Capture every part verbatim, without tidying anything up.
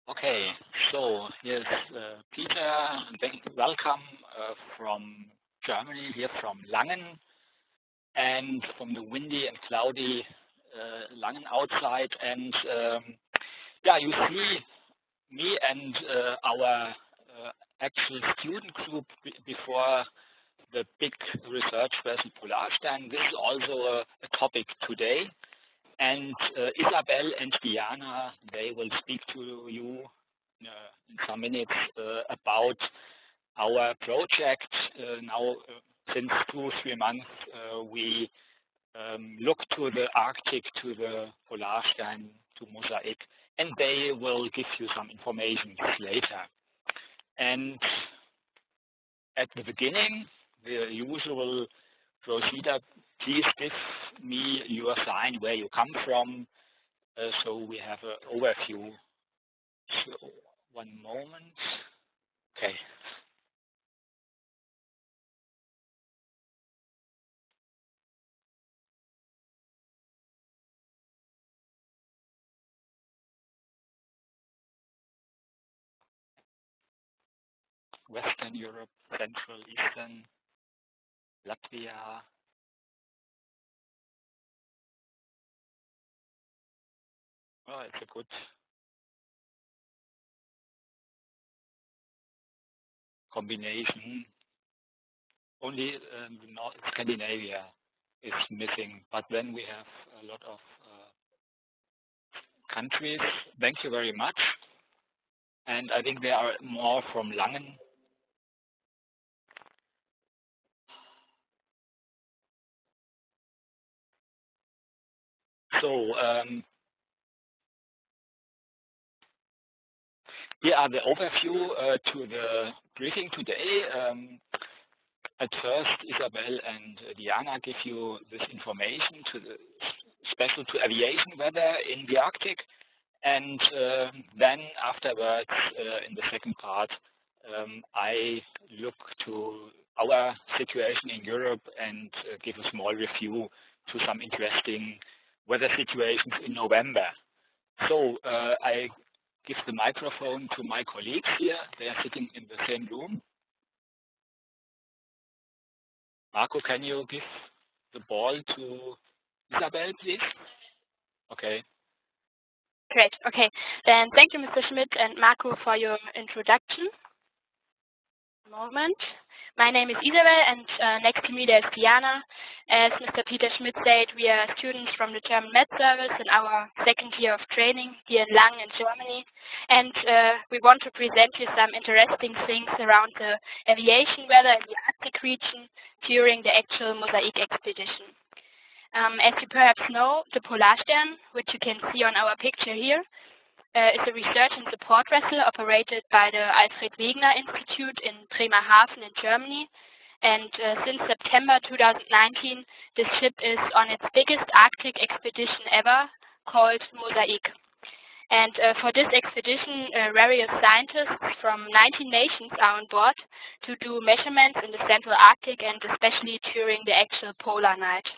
Okay, so here's uh, Peter. Thank- Welcome uh, from Germany, here from Langen, and from the windy and cloudy uh, Langen outside. And um, yeah, you see me and uh, our uh, actual student group b- before the big research vessel Polarstern. This is also a, a topic today. And uh, Isabel and Diana, they will speak to you uh, in some minutes uh, about our project. Uh, now, uh, since two, three months, uh, we um, look to the Arctic, to the Polarstern, to Mosaic, and they will give you some information later. And at the beginning, the usual procedure, please give me your sign where you come from, uh, so we have an overview. So, one moment. Okay. Western Europe, Central, Eastern, Latvia. Oh, it's a good combination. Only um, North Scandinavia is missing, but then we have a lot of uh, countries. Thank you very much. And I think there are more from Langen. So um, here are the overview uh, to the briefing today. Um, at first, Isabel and uh, Diana give you this information to the special to aviation weather in the Arctic, and uh, then afterwards, uh, in the second part, um, I look to our situation in Europe and uh, give a small review to some interesting weather situations in November. So uh, I give the microphone to my colleagues here. They are sitting in the same room. Marco, can you give the ball to Isabel, please? Okay. Great. Okay. Then thank you, Mister Schmidt and Marco, for your introduction. Moment. My name is Isabel, and uh, next to me there's Diana. As Mister Peter Schmidt said, we are students from the German Med Service in our second year of training here in Langen in Germany. And uh, we want to present you some interesting things around the aviation weather in the Arctic region during the actual Mosaic expedition. Um, as you perhaps know, the Polarstern, which you can see on our picture here, Uh, is a research and support vessel operated by the Alfred Wegener Institute in Bremerhaven in Germany. And uh, since September two thousand nineteen, this ship is on its biggest Arctic expedition ever, called Mosaic. And uh, for this expedition, uh, various scientists from nineteen nations are on board to do measurements in the Central Arctic, and especially during the actual polar night.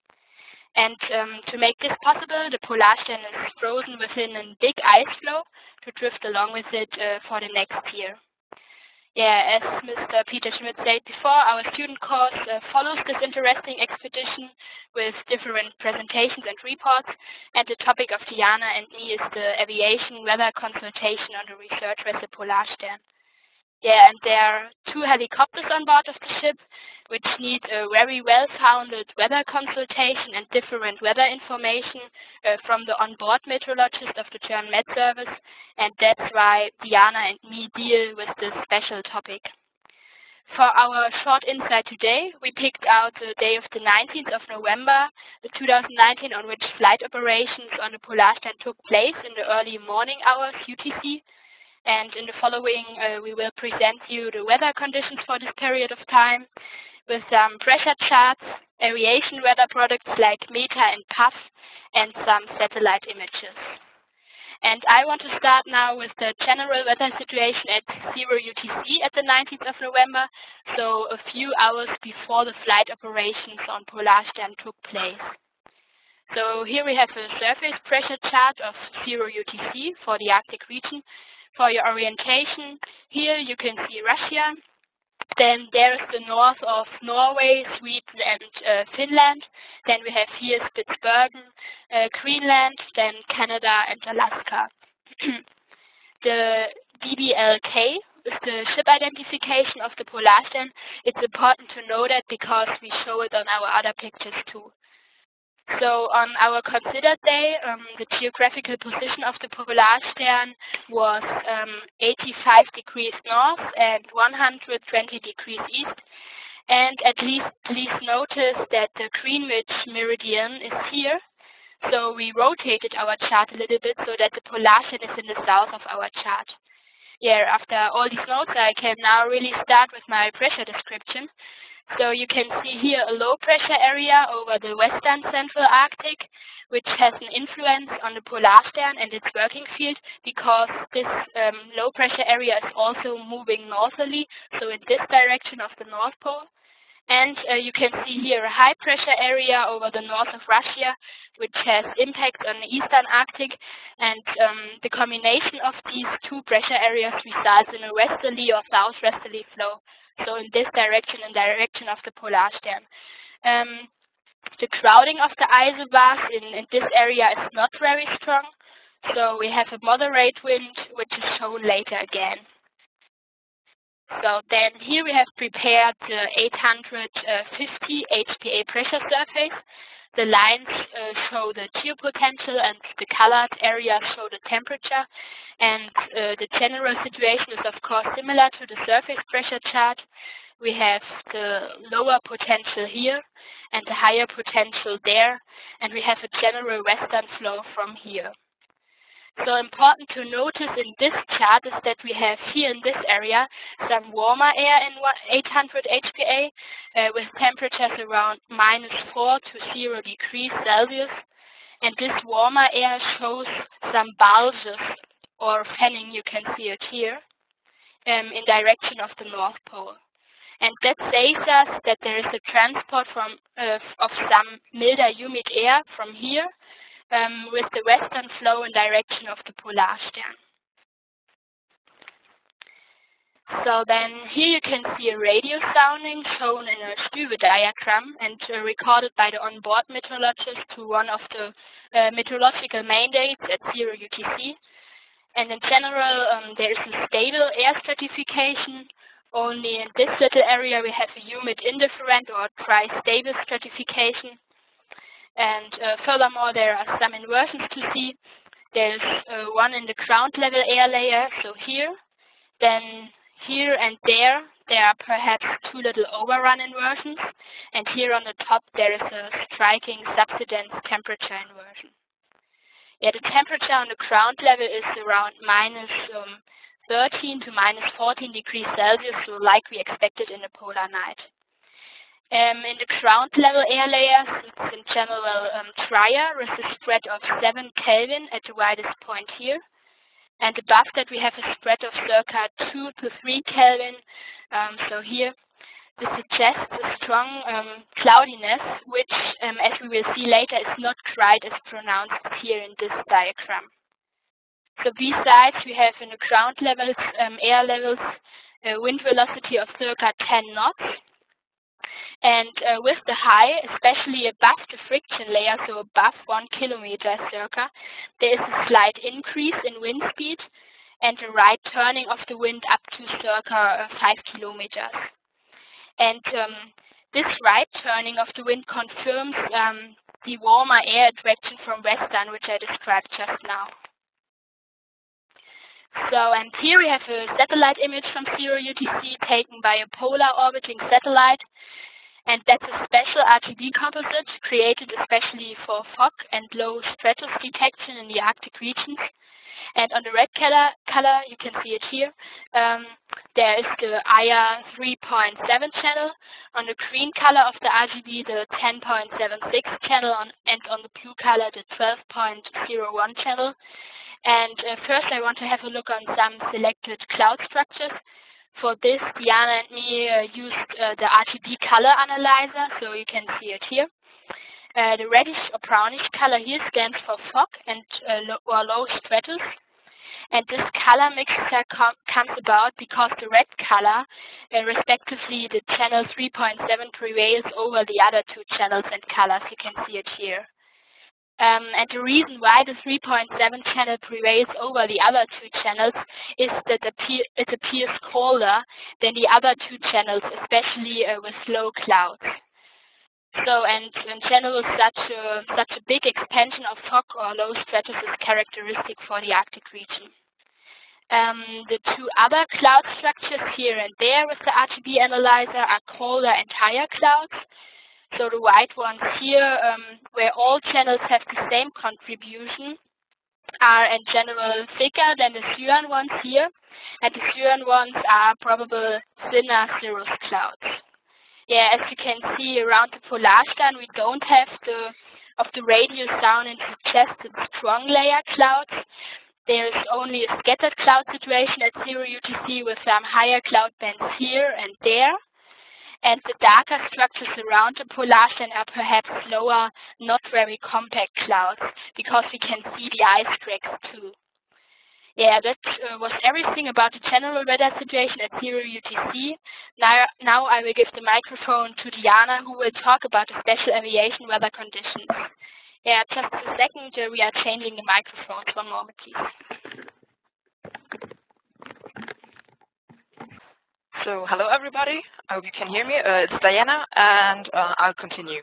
And um, to make this possible, the Polarstern is frozen within a big ice floe to drift along with it uh, for the next year. Yeah, as Mister Peter Schmidt said before, our student course uh, follows this interesting expedition with different presentations and reports, and the topic of Diana and me is the aviation weather consultation on the research vessel Polarstern. Yeah, and there are two helicopters on board of the ship, which need a very well-founded weather consultation and different weather information uh, from the onboard meteorologist of the German Med Service, and that's why Diana and me deal with this special topic. For our short insight today, we picked out the day of the nineteenth of November two thousand nineteen, on which flight operations on the Polarstern took place in the early morning hours U T C. And in the following, uh, we will present you the weather conditions for this period of time with some pressure charts, aviation weather products like META and P A F, and some satellite images. And I want to start now with the general weather situation at zero U T C at the nineteenth of November, so a few hours before the flight operations on Polarstern took place. So here we have a surface pressure chart of zero U T C for the Arctic region, for your orientation, here you can see Russia. Then there is the north of Norway, Sweden, and uh, Finland. Then we have here Spitsbergen, uh, Greenland, then Canada and Alaska. The D B L K is the ship identification of the Polarstern. It's important to know that because we show it on our other pictures too. So on our considered day, um, the geographical position of the Polarstern was um, eighty-five degrees north and one hundred twenty degrees east. And at least please notice that the Greenwich meridian is here. So we rotated our chart a little bit so that the Polarstern is in the south of our chart. Yeah, after all these notes, I can now really start with my pressure description. So you can see here a low pressure area over the western central Arctic, which has an influence on the Polarstern and its working field because this um, low pressure area is also moving northerly, so in this direction of the North Pole. And uh, you can see here a high pressure area over the north of Russia, which has impact on the eastern Arctic, and um, the combination of these two pressure areas results in a westerly or southwesterly flow. So in this direction, in direction of the Polarstern. Um, the crowding of the isobars in, in this area is not very strong, so we have a moderate wind, which is shown later again. So then here we have prepared the eight hundred fifty H P A pressure surface. The lines uh, show the geopotential and the colored areas show the temperature. And uh, the general situation is of course similar to the surface pressure chart. We have the lower potential here and the higher potential there. And we have a general western flow from here. So important to notice in this chart is that we have here in this area some warmer air in eight hundred H P A uh, with temperatures around minus four to zero degrees Celsius. And this warmer air shows some bulges or fanning, you can see it here, um, in direction of the North Pole. And that says us that there is a transport from uh, of some milder humid air from here Um, with the western flow in direction of the Polarstern. So then here you can see a radio sounding shown in a Stuve diagram and uh, recorded by the onboard meteorologist to one of the uh, meteorological mandates at zero U T C. And in general, um, there is a stable air stratification. Only in this little area we have a humid indifferent or dry stable stratification. And uh, furthermore, there are some inversions to see. There's uh, one in the ground level air layer, so here. Then here and there, there are perhaps two little overrun inversions. And here on the top, there is a striking subsidence temperature inversion. Yeah, the temperature on the ground level is around minus um, thirteen to minus fourteen degrees Celsius, so like we expected in a polar night. Um, in the ground level air layers, it's in general um, drier with a spread of seven Kelvin at the widest point here. And above that we have a spread of circa two to three Kelvin. Um, so here, this suggests a strong um, cloudiness, which, um, as we will see later, is not quite as pronounced here in this diagram. So besides, we have in the ground levels, um, air levels, a wind velocity of circa ten knots. And uh, with the high, especially above the friction layer, so above one kilometer circa, there is a slight increase in wind speed and a right turning of the wind up to circa five kilometers. And um, this right turning of the wind confirms um, the warmer air attraction from western, which I described just now. So, and here we have a satellite image from zero U T C taken by a polar orbiting satellite. And that's a special R G B composite created especially for fog and low stratus detection in the Arctic regions. And on the red color, color you can see it here, um, there is the I R three point seven channel. On the green color of the R G B, the ten point seven six channel, on, and on the blue color, the twelve point zero one channel. And uh, first I want to have a look on some selected cloud structures. For this, Diana and me uh, used uh, the R G B color analyzer, so you can see it here. Uh, the reddish or brownish color here stands for fog and uh, low or low stratus. And this color mixture com comes about because the red color, uh, respectively the channel three point seven, prevails over the other two channels and colors. You can see it here. Um, and the reason why the three point seven channel prevails over the other two channels is that it appears colder than the other two channels, especially uh, with low clouds. So, and in general, such a, such a big expansion of fog or low stratus is characteristic for the Arctic region. Um, the two other cloud structures here and there with the R G B analyzer are colder and higher clouds. So the white ones here, um, where all channels have the same contribution, are in general thicker than the cyan ones here, and the cyan ones are probable thinner cirrus clouds. Yeah, as you can see around the Polarstern, we don't have the of the radius down into just the strong layer clouds. There is only a scattered cloud situation at zero U T C with some higher cloud bands here and there. And the darker structures around the Polarstern are perhaps lower, not very compact clouds, because we can see the ice cracks too. Yeah, that uh, was everything about the general weather situation at zero U T C. Now, now I will give the microphone to Diana, who will talk about the special aviation weather conditions. Yeah, just a second, uh, we are changing the microphones. One moment, please. So, hello everybody. I hope you can hear me. Uh, it's Diana, and uh, I'll continue.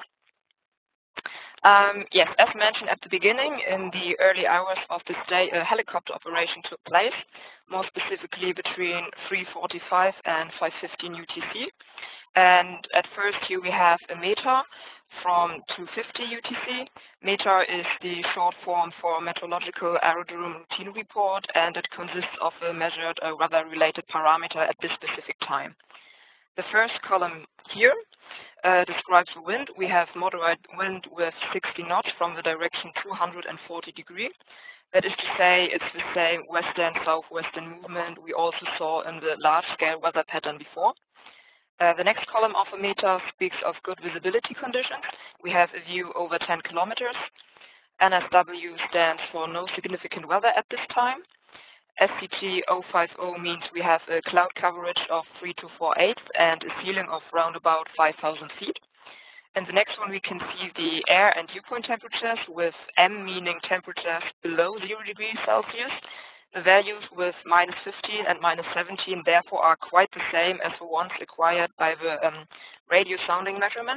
Um, yes, as mentioned at the beginning, in the early hours of this day, a helicopter operation took place, more specifically between three forty-five and five fifteen U T C. And at first here we have a METAR from two fifty U T C. METAR is the short form for Meteorological Aerodrome Routine Report, and it consists of a measured uh, weather-related parameter at this specific time. The first column here uh, describes the wind. We have moderate wind with sixty knots from the direction two hundred forty degree. That is to say, it's the same western-southwestern movement we also saw in the large-scale weather pattern before. Uh, the next column of a METAR speaks of good visibility conditions. We have a view over ten kilometers. N S W stands for no significant weather at this time. S C G zero five zero means we have a cloud coverage of three to four eighths and a ceiling of round about five thousand feet. And the next one we can see the air and dew point temperatures with M meaning temperatures below zero degrees Celsius. The values with minus fifteen and minus seventeen therefore are quite the same as the ones acquired by the um, radio sounding measurement.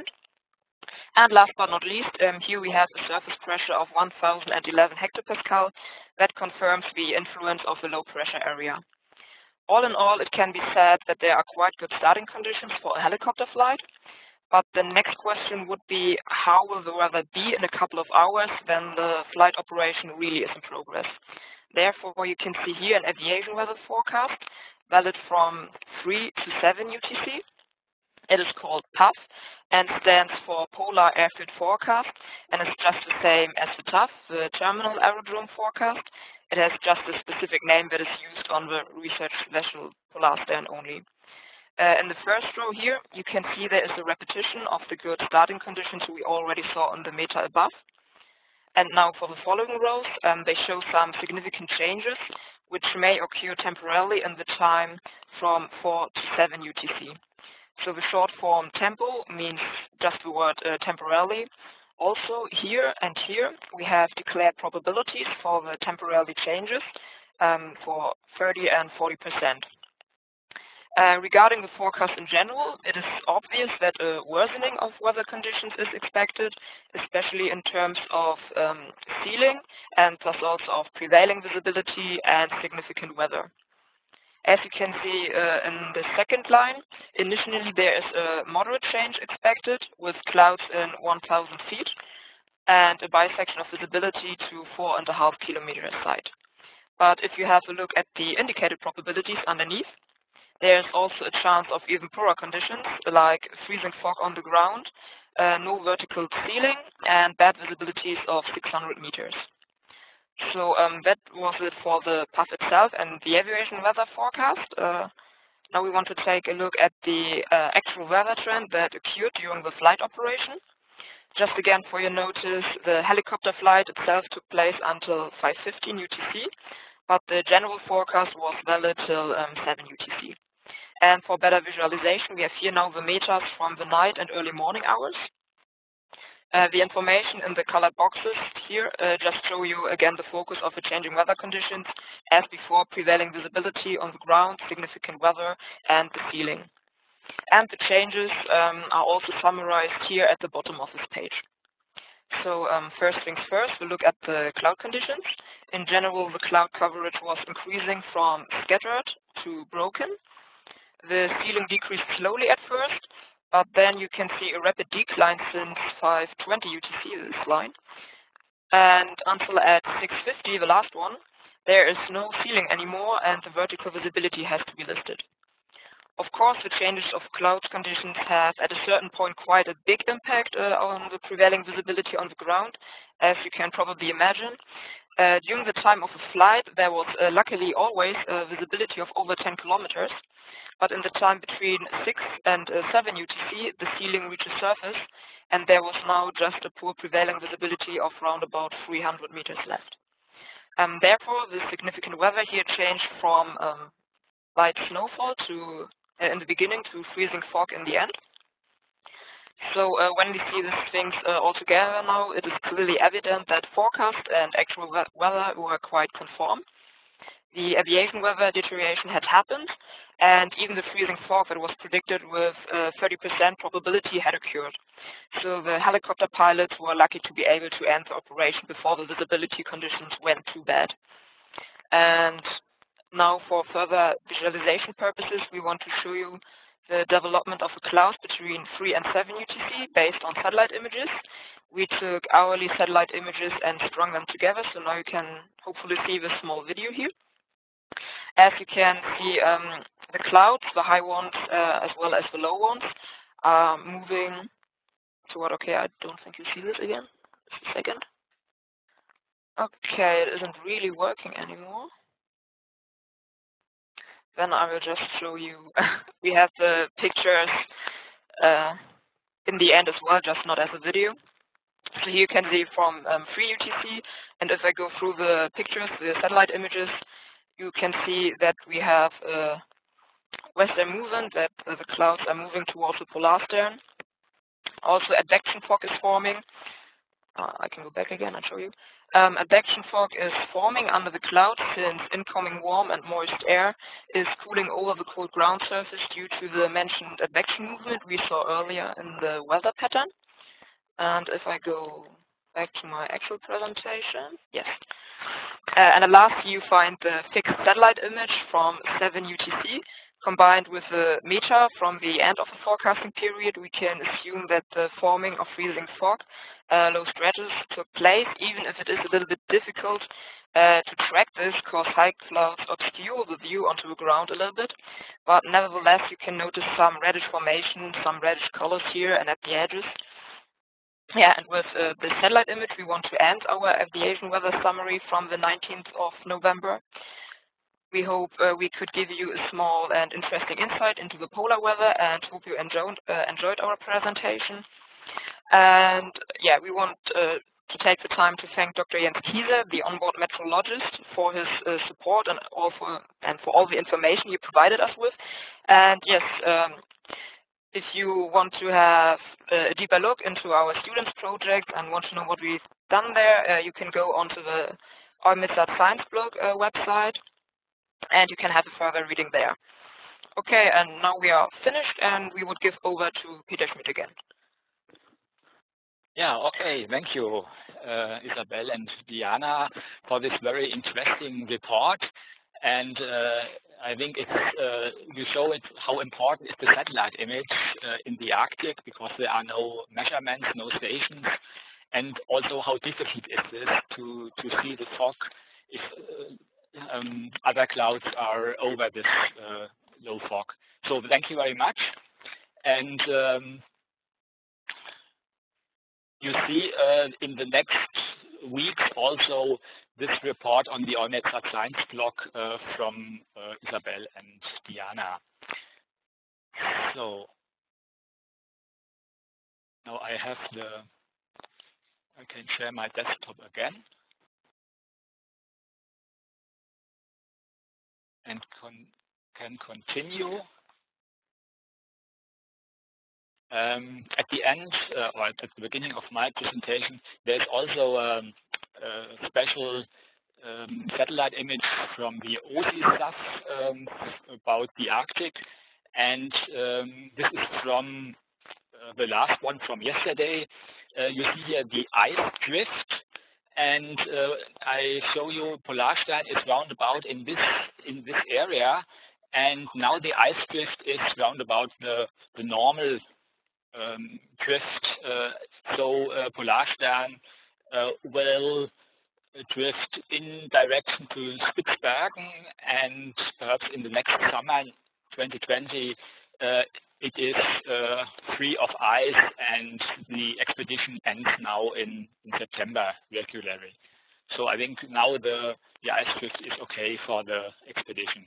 And last but not least, um, here we have a surface pressure of one thousand eleven hectopascal that confirms the influence of the low pressure area. All in all, it can be said that there are quite good starting conditions for a helicopter flight. But the next question would be, how will the weather be in a couple of hours when the flight operation really is in progress? Therefore, you can see here an aviation weather forecast valid from three to seven U T C. It is called P A F and stands for Polar Airfield Forecast, and it's just the same as the T A F, the Terminal Aerodrome Forecast. It has just a specific name that is used on the research vessel Polarstern only. Uh, in the first row here, you can see there is a repetition of the good starting conditions we already saw on the METAR above. And now for the following rows, um, they show some significant changes, which may occur temporarily in the time from four to seven U T C. So the short form tempo means just the word uh, temporarily. Also here and here, we have declared probabilities for the temporarily changes um, for thirty and forty percent. Uh, regarding the forecast in general, it is obvious that a worsening of weather conditions is expected, especially in terms of um, ceiling and thus also of prevailing visibility and significant weather. As you can see uh, in the second line, initially there is a moderate change expected with clouds in one thousand feet and a bisection of visibility to four and a half kilometers side. But if you have a look at the indicated probabilities underneath, there is also a chance of even poorer conditions, like freezing fog on the ground, uh, no vertical ceiling, and bad visibilities of six hundred meters. So um, that was it for the P A F itself and the aviation weather forecast. Uh, now we want to take a look at the uh, actual weather trend that occurred during the flight operation. Just again for your notice, the helicopter flight itself took place until five fifteen U T C. but the general forecast was valid till um, seven U T C. And for better visualization, we have here now the metas from the night and early morning hours. Uh, the information in the colored boxes here uh, just show you again the focus of the changing weather conditions as before: prevailing visibility on the ground, significant weather, and the ceiling. And the changes um, are also summarized here at the bottom of this page. So um, first things first, we'll look at the cloud conditions. In general, the cloud coverage was increasing from scattered to broken. The ceiling decreased slowly at first, but then you can see a rapid decline since five twenty U T C, this line. And until at six fifty, the last one, there is no ceiling anymore and the vertical visibility has to be listed. Of course, the changes of cloud conditions have at a certain point quite a big impact uh, on the prevailing visibility on the ground, as you can probably imagine. Uh, during the time of the flight, there was uh, luckily always a visibility of over ten kilometers. But in the time between six and uh, seven U T C, the ceiling reaches surface, and there was now just a poor prevailing visibility of around about three hundred meters left. Um, therefore, the significant weather here changed from um, light snowfall to, uh, in the beginning, to freezing fog in the end. So uh, when we see these things uh, all together now, it is clearly evident that forecast and actual we weather were quite conform. The aviation weather deterioration had happened, and even the freezing fog that was predicted with uh, thirty percent probability had occurred. So the helicopter pilots were lucky to be able to end the operation before the visibility conditions went too bad. And now for further visualization purposes, we want to show you the development of the clouds between three and seven U T C based on satellite images. We took hourly satellite images and strung them together, so now you can hopefully see the small video here. As you can see, um, the clouds, the high ones uh, as well as the low ones, are moving toward, okay, I don't think you see this again. Just a second. Okay, it isn't really working anymore. Then I will just show you, we have the pictures uh, in the end as well, just not as a video. So here you can see from um, three U T C, and if I go through the pictures, the satellite images, you can see that we have a western movement, that uh, the clouds are moving towards the polar stern. Also, advection fog is forming. Uh, I can go back again and show you. Um, advection fog is forming under the clouds since incoming warm and moist air is cooling over the cold ground surface due to the mentioned advection movement we saw earlier in the weather pattern. And if I go back to my actual presentation, yes. Uh, and at last you find the fixed satellite image from seven U T C. Combined with the meta from the end of the forecasting period, we can assume that the forming of freezing fog, uh, low stratus, took place, even if it is a little bit difficult uh, to track this because high clouds obscure the view onto the ground a little bit. But nevertheless, you can notice some reddish formation, some reddish colors here and at the edges. Yeah, and with uh, the satellite image, we want to end our aviation weather summary from the nineteenth of November. We hope uh, we could give you a small and interesting insight into the polar weather, and hope you enjoyed, uh, enjoyed our presentation. And yeah, we want uh, to take the time to thank Doctor Jens Kieser, the onboard meteorologist, for his uh, support and all for and for all the information he provided us with. And yes, um, if you want to have a deeper look into our students project and want to know what we've done there, uh, you can go onto the EUMETSAT Science blog uh, website, and you can have a further reading there. Okay, and now we are finished, and we would give over to Peter Schmidt again. Yeah, okay, thank you, uh, Isabel and Diana, for this very interesting report. And uh, I think it's, uh, you show it how important is the satellite image uh, in the Arctic, because there are no measurements, no stations, and also how difficult it is to, to see the fog if uh, um, other clouds are over this uh, low fog. So thank you very much. And um, you see uh, in the next weeks also this report on the EUMETSAT Science blog uh, from uh, Isabel and Diana. So now I have the, I can share my desktop again. and con can continue. Um, at the end, uh, or at the beginning of my presentation, there's also um, a special um, satellite image from the O S I S A F um, about the Arctic, and um, this is from uh, the last one from yesterday. Uh, you see here the ice drift, and uh, I show you Polarstern is roundabout in this in this area, and now the ice drift is roundabout the the normal um, drift. Uh, so uh, Polarstern uh, will drift in direction to Spitzbergen, and perhaps in the next summer, twenty twenty, uh, it is uh, free of ice, and the expedition ends now in, in September regularly. So I think now the, the ice drift is okay for the expedition.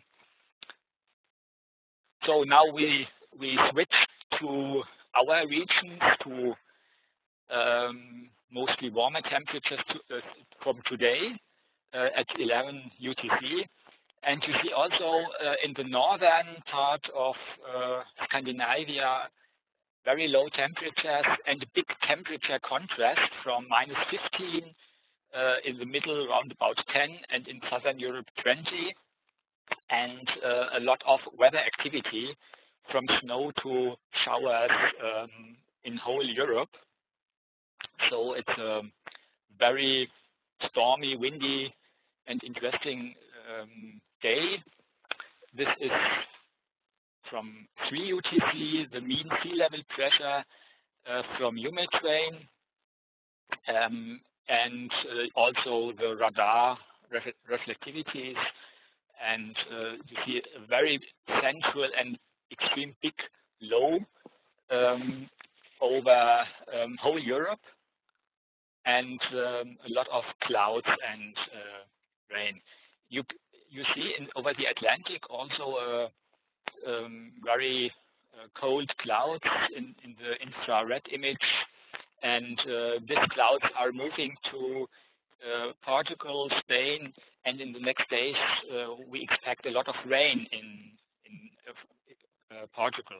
So now we we switch to our regions, to um, mostly warmer temperatures to, uh, from today uh, at eleven U T C. And you see also uh, in the northern part of uh, Scandinavia, very low temperatures and a big temperature contrast from minus fifteen uh, in the middle, around about ten, and in southern Europe twenty, and uh, a lot of weather activity from snow to showers um, in whole Europe. So it's a very stormy, windy, and interesting um, day. This is from three U T C, the mean sea level pressure uh, from Eumelltrain, um, and uh, also the radar ref reflectivities. And uh, you see a very central and extreme big low um, over um, whole Europe, and um, a lot of clouds and uh, rain. You you see in over the Atlantic also a um, very uh, cold clouds in, in the infrared image, and uh, these clouds are moving to uh, Portugal, Spain, and in the next days uh, we expect a lot of rain in in uh, uh, Portugal.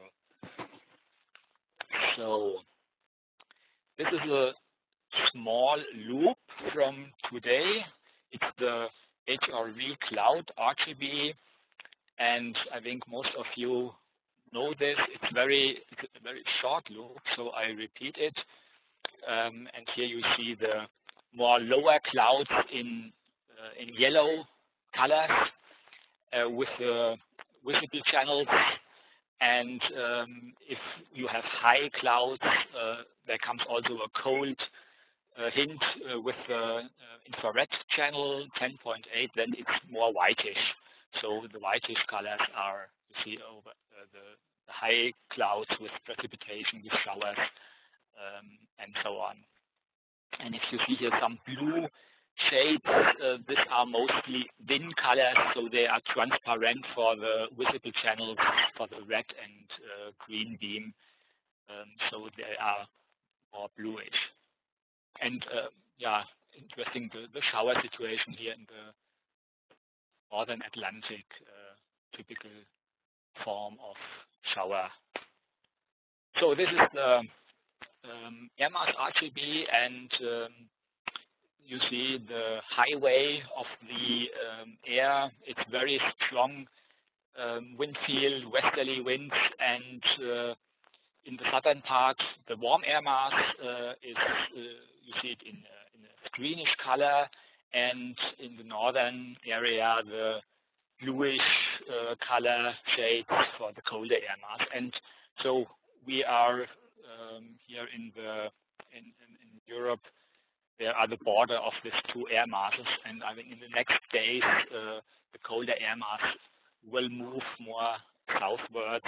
So this is a small loop from today. It's the H R V cloud R G B, and I think most of you know this. It's very it's a very short loop, so I repeat it. Um, and here you see the more lower clouds in uh, in yellow colors uh, with the visible channels. And um, if you have high clouds, uh, there comes also a cold uh, hint uh, with the uh, infrared channel ten point eight, then it's more whitish. So the whitish colors are, you see, over uh, the, the high clouds with precipitation, with showers, um, and so on. And if you see here some blue shades, uh, these are mostly wind colors, so they are transparent for the visible channels, for the red and uh, green beam, um, so they are more bluish. And uh, yeah, interesting, the, the shower situation here in the northern Atlantic, uh, typical form of shower. So this is the um, air mass R G B, and um, you see the highway of the um, air. It's very strong um, wind field, westerly winds, and uh, in the southern part, the warm air mass uh, is, uh, you see it in, uh, in a greenish color, and in the northern area, the bluish uh, color shades for the colder air mass. And so we are um, here in the in, in, in Europe. There are the border of these two air masses, and I think in the next days, uh, the colder air mass will move more southwards.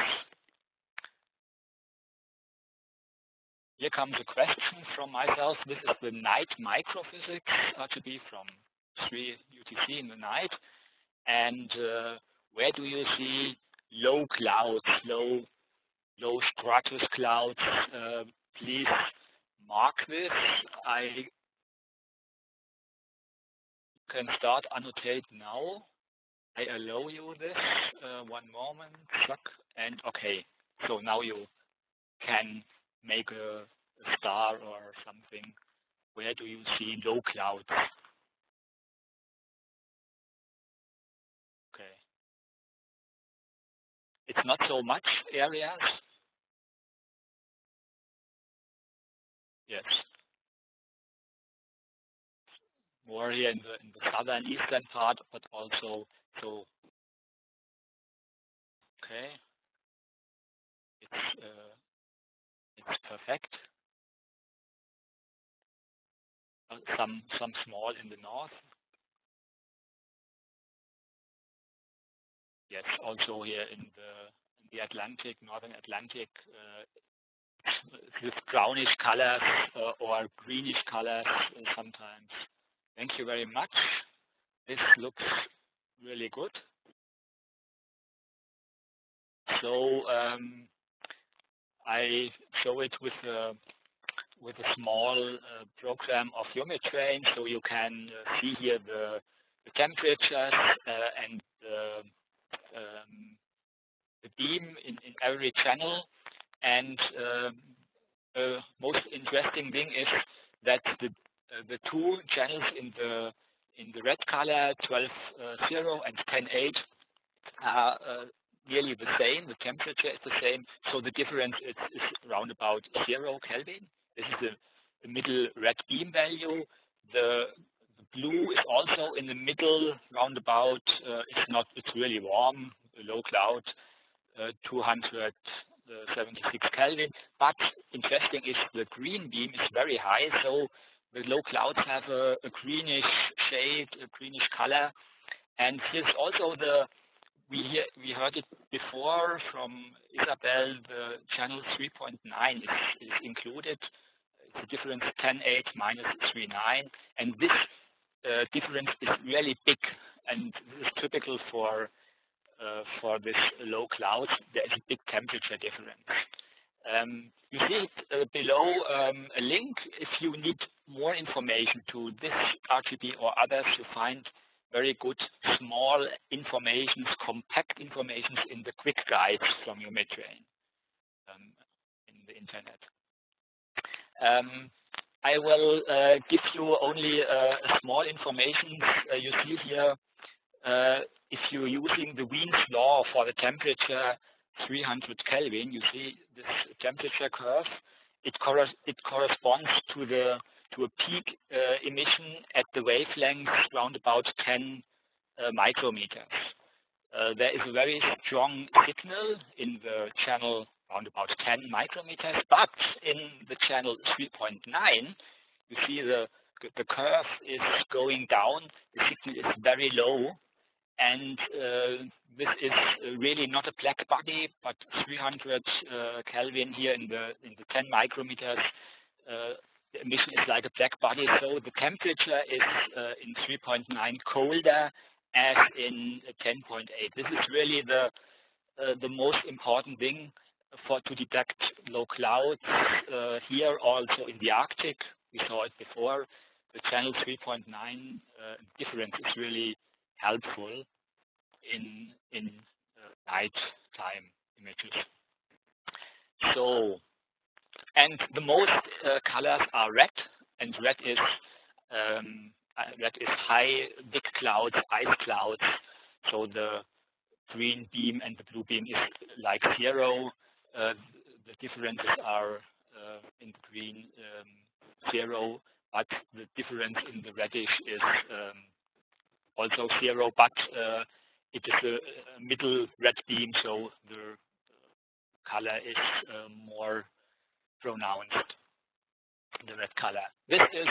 Here comes a question from myself. This is the night microphysics R G B from three U T C in the night. And uh, where do you see low clouds, low, low stratus clouds? Uh, please mark this. I can start annotate now. I allow you this, uh, one moment, chuck, and okay. So now you can make a, a star or something. Where do you see low clouds? Okay. It's not so much areas. Yes. More here in the, in the southern eastern part, but also, so, okay. It's, uh, it's perfect. Uh, some, some small in the north. Yes, also here in the, in the Atlantic, northern Atlantic, uh, with brownish colors uh, or greenish colors uh, sometimes. Thank you very much. This looks really good. So um, I show it with a, with a small uh, program of UMITrain, so you can uh, see here the, the temperatures uh, and the, um, the beam in, in every channel. And uh, the most interesting thing is that the uh, the two channels in the in the red color, twelve zero and ten eight, are uh, nearly the same. The temperature is the same, so the difference is, is around about zero Kelvin. This is the, the middle red beam value. The, the blue is also in the middle, round about. Uh, it's not. It's really warm, low cloud, uh, two hundred seventy-six Kelvin. But interesting is the green beam is very high, so the low clouds have a, a greenish shade, a greenish color. And here's also the, we hear, we heard it before from Isabel, the channel three point nine is, is included. It's a difference ten eight minus three nine, and this uh, difference is really big, and this is typical for uh, for this low clouds. There is a big temperature difference. Um, you see it uh, below um, a link. If you need more information to this R G B or others, you find very good small informations, compact informations in the quick guides from UMITrain um, in the internet. Um, I will uh, give you only uh, small information. Uh, you see here, uh, if you're using the Wien's law for the temperature three hundred Kelvin, you see this temperature curve. It, cor it corresponds to the to a peak uh, emission at the wavelength around about ten uh, micrometers. Uh, there is a very strong signal in the channel around about ten micrometers, but in the channel three point nine, you see the the curve is going down. The signal is very low, and uh, this is really not a black body, but three hundred uh, Kelvin here in the in the ten micrometers. Uh, the emission is like a black body, so the temperature is uh, in three point nine colder as in ten point eight. This is really the uh, the most important thing for to detect low clouds uh, here, also in the Arctic. We saw it before. The channel three point nine uh, difference is really helpful in in uh, nighttime images. So, and the most uh, colors are red, and red is um, uh, red is high, big clouds, ice clouds. So the green beam and the blue beam is like zero. Uh, the differences are uh, in the green um, zero, but the difference in the reddish is um, also zero, but uh, it is a, a middle red beam, so the color is uh, more pronounced, the red color. This is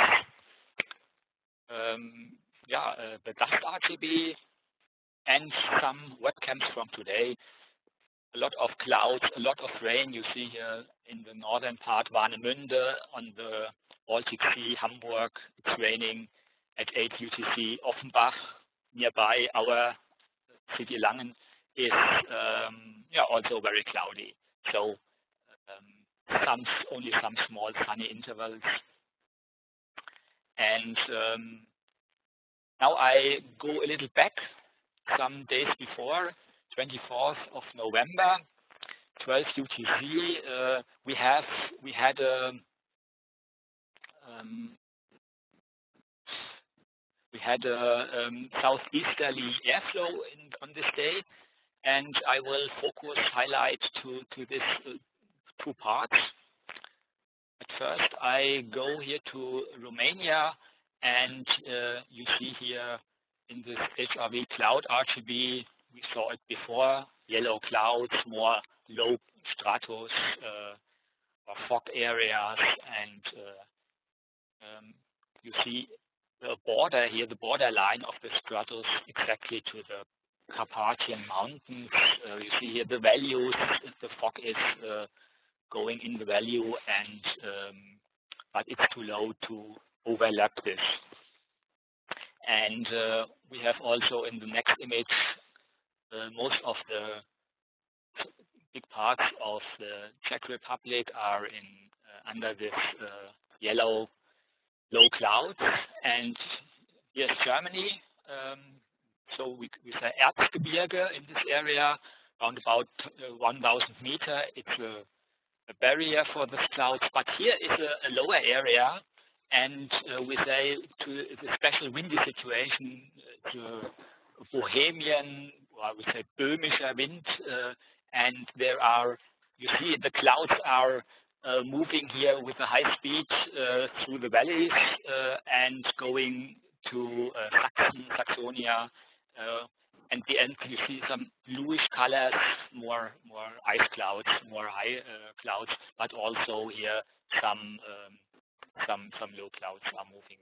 um, yeah, uh, the dust R G B and some webcams from today. A lot of clouds, a lot of rain. You see here in the northern part, Warnemünde, on the Baltic Sea, Hamburg. It's raining at eight U T C. Offenbach, nearby our city Langen, is um, yeah, also very cloudy. So um, some only some small sunny intervals. And um, now I go a little back some days before, twenty-fourth of November, twelve U T C. Uh, we have we had a um, we had a um, southeasterly airflow in, on this day, and I will focus highlight to to this uh, two parts. At first, I go here to Romania, and uh, you see here in this H R V cloud R G B, we saw it before, yellow clouds, more low stratus uh, or fog areas, and uh, um, you see the border here, the border line of the stratus exactly to the Carpathian Mountains. Uh, you see here the values, the fog is uh, going in the value, and um, but it's too low to overlap this. And uh, we have also in the next image uh, most of the big parts of the Czech Republic are in uh, under this uh, yellow low clouds, and here's Germany. Um, so we, we say Erzgebirge in this area, around about uh, one thousand meter. It's a, a barrier for the clouds, but here is a, a lower area, and uh, we say to the special windy situation, it's a Bohemian, or I would say Böhmischer wind, uh, and there are, you see the clouds are uh, moving here with a high speed uh, through the valleys uh, and going to uh, Saxon, Saxonia. Uh, and the end, you see some bluish colors, more more ice clouds, more high uh, clouds, but also here some um, some some low clouds are moving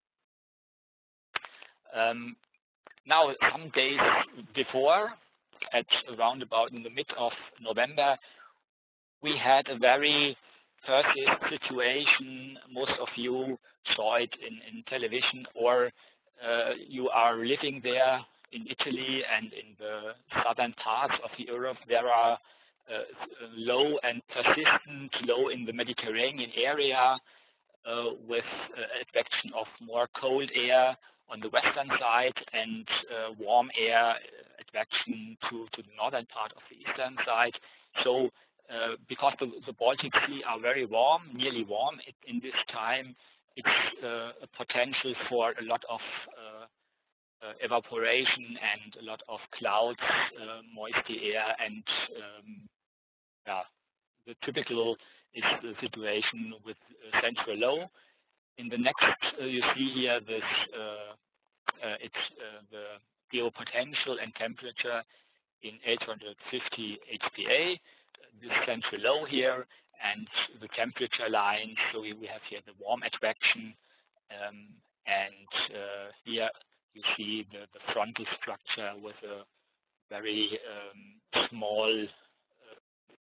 there. Um, now, some days before, at around about in the mid of November, we had a very persistent situation. Most of you saw it in, in television, or uh, you are living there in Italy and in the southern parts of Europe. There are uh, low and persistent low in the Mediterranean area uh, with uh, advection of more cold air on the western side and uh, warm air advection to, to the northern part of the eastern side. So uh, because the, the Baltic Sea are very warm, nearly warm it, in this time, it's uh, a potential for a lot of uh, uh, evaporation and a lot of clouds, uh, moisty air, and um, yeah, the typical is the situation with uh, central low. In the next, uh, you see here this, uh, uh, it's uh, the geopotential and temperature in eight hundred fifty H P A, this central low here, and the temperature line. So we, we have here the warm advection, um, and uh, here you see the, the frontal structure with a very um, small uh,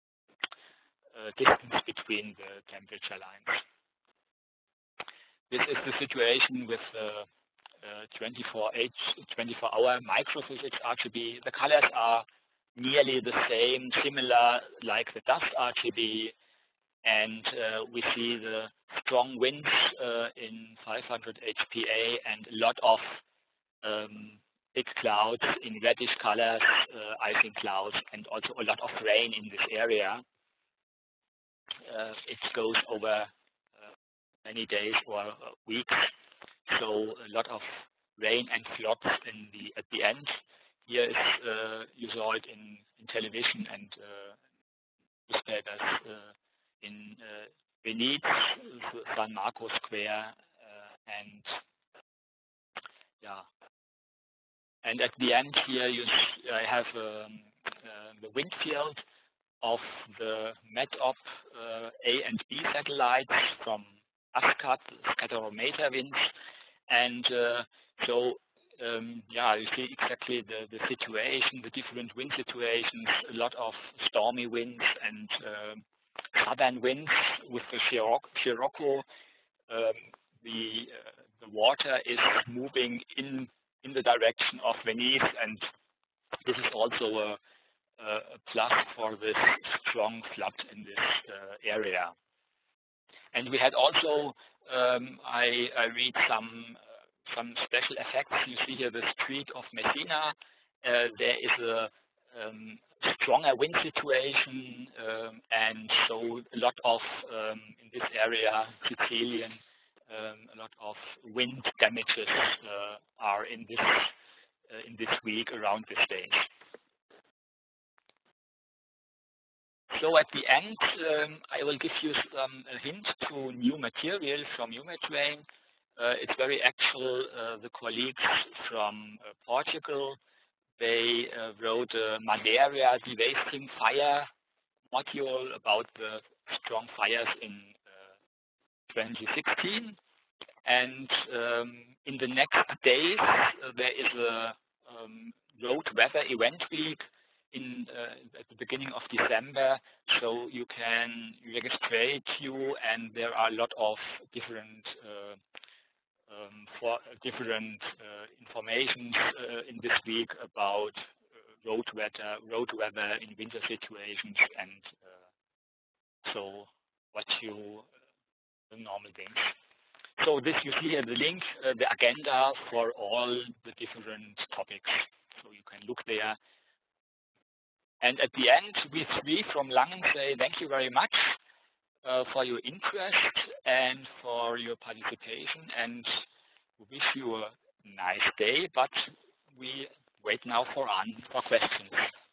uh, distance between the temperature lines. This is the situation with uh, uh, twenty-four hour microphysics R G B. The colors are nearly the same, similar like the dust R G B, and uh, we see the strong winds uh, in five hundred H P A and a lot of um, big clouds in reddish colors, uh, icing clouds, and also a lot of rain in this area. Uh, it goes over uh, many days or uh, weeks, so a lot of rain and floods in the at the end. Here is uh, you saw it in, in television and uh, newspapers uh, in uh, Venice, San Marco Square, uh, and yeah. And at the end here, you I have um, uh, the wind field of the METOP uh, A and B satellites from ASCAT, scatterometer winds, and uh, so um, yeah, you see exactly the, the situation, the different wind situations, a lot of stormy winds and uh, southern winds with the Scirocco. Um, the uh, the water is moving in in the direction of Venice, and this is also a, a plus for this strong flood in this uh, area. And we had also, um, I, I read some uh, some special effects. You see here the street of Messina, uh, there is a um, stronger wind situation, um, and so a lot of, um, in this area, Sicilian, um, a lot of wind damages uh, are in this, uh, in this week around this day. So at the end, um, I will give you some a hint to new material from UMaTrain. Uh, it's very actual. Uh, the colleagues from uh, Portugal, they uh, wrote a Madeira dewasting fire module about the strong fires in uh, twenty sixteen. And um, in the next days, uh, there is a um, road weather event week in uh, at the beginning of December, so you can register you, and there are a lot of different uh, um, for uh, different uh, information uh, in this week about uh, road weather, road weather in winter situations, and uh, so what you uh, the normal things. So this you see here the link, uh, the agenda for all the different topics. So you can look there. And at the end, we three from Langen say thank you very much uh, for your interest and for your participation, and we wish you a nice day, but we wait now for, on, for questions.